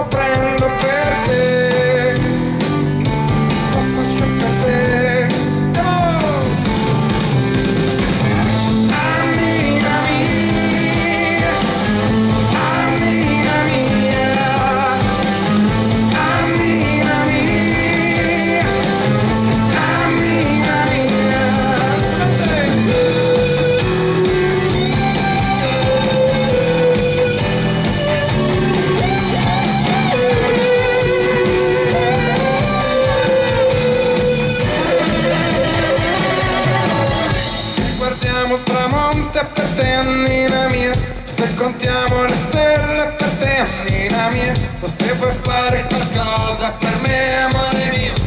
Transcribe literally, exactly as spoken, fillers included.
lo prendo per te, lo faccio per te. Oh! Annina mia, Annina mia, Annina mia, Annina mia. Guardiamo il tramonto per te, Annina mia, se contiamo le stelle per te, Annina mia, o se vuoi fare qualcosa per me, amore mio.